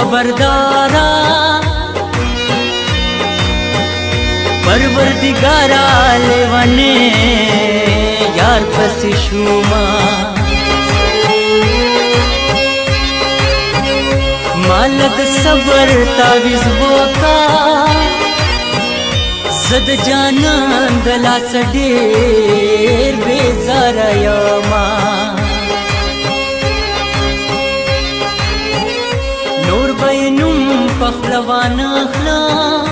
خبردارا پروردگارا لیوانے یار پس شوما مالد صبر تاویز بوکا زد جانان دلا سڈیر بیزارا یوما نور بینم پخلوان اخلا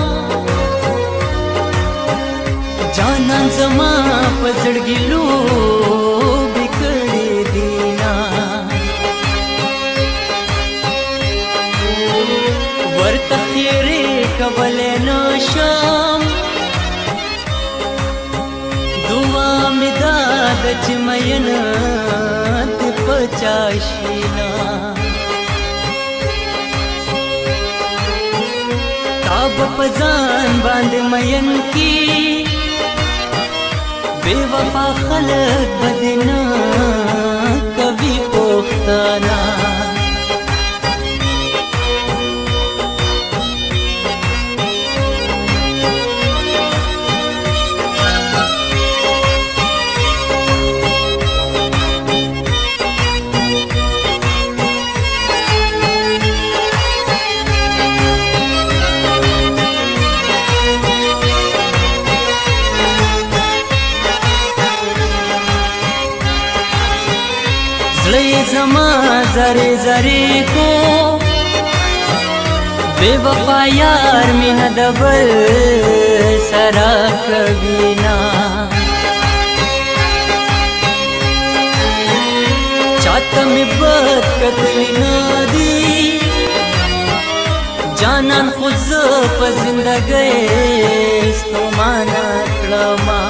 جانان زما پزړګي لوبې کړې دینا ورته خیرې کولې نشم دعا مې داده چې مینه دې په چا شینا تا به په ځان باندې مین کی بے وفا خلق بدنا کبھی پوختانا زړه زما زری زری کو بے وفا یار مینه د بل سره کوي نا چاته مې بد کتلی نه دي جانان خو زه په زندګۍ ستومانه کړمه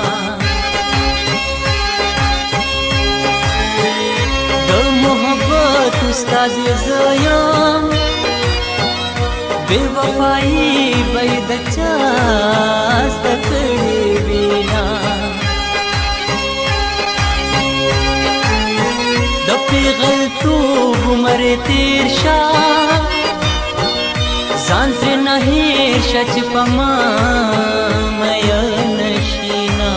استاد زیم بے وفائی بید چاست کڑی بینا دپی غلطوب مر تیر شا ځان ترې نه هېر شه چې په ما مین شینا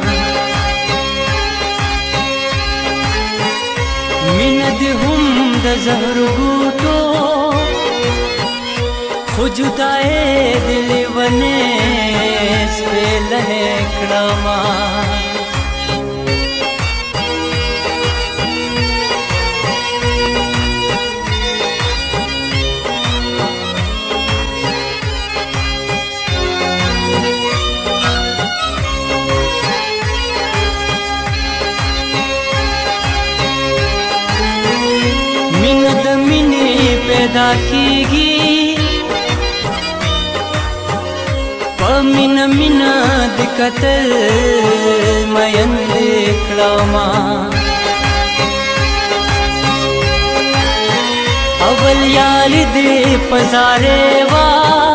مینه دې هم د زهر ګوټو خو جدای د لیونې سپېلنې کړمه مینه د مینې پیدا کیږي په مینه مینه د کتل مین دې کړمه اول یاري دې په زارې وه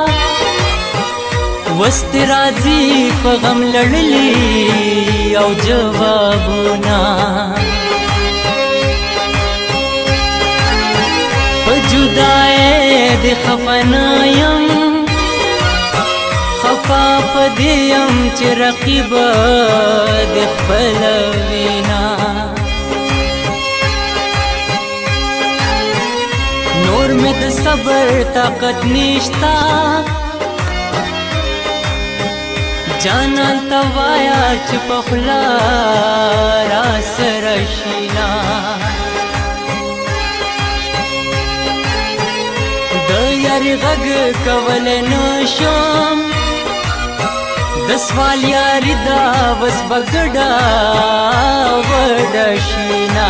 وست راځي په غم لړلي او جوابونه جدای دی خفنا یم خفا پا دیم چی رقیب دی خپل وینا نور میں د صبر طاقت نشتا جانان توایا چی پخلا را سرشینا یاری غږ کولی نشم د سوال یاری دا وس به ګډه وډه شینا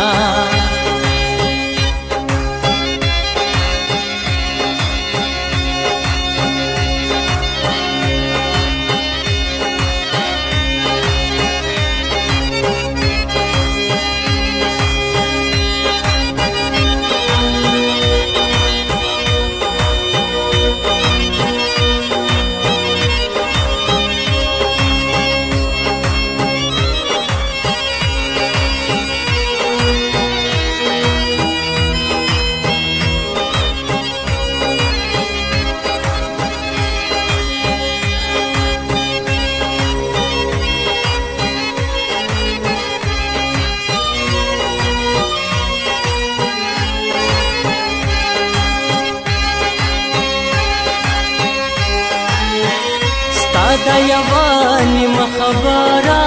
یوه نیمه خبره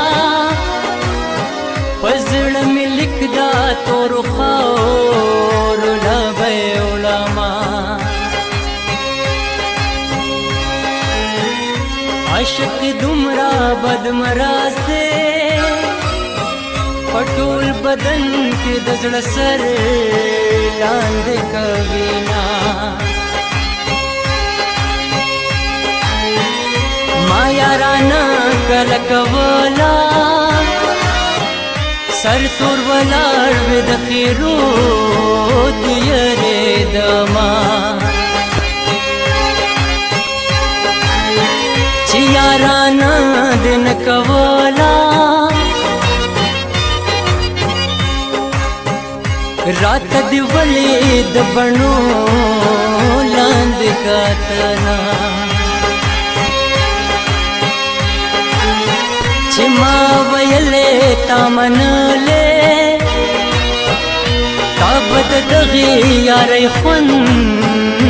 په زړه مې لیک دا تورو خاورو له به یې وړمه عاشق دومره بد مرض دی په ټول بدن کې د زړه سر لاندې کوینه ما یارانه کله کوله سر تور ولاړ وې د خیرو د یریدمه چې یارانه دې نه کوله راته دې ولې د بڼو لاندې کتله چې ما ویلې تا منلې تا به د دغې یارۍ خوند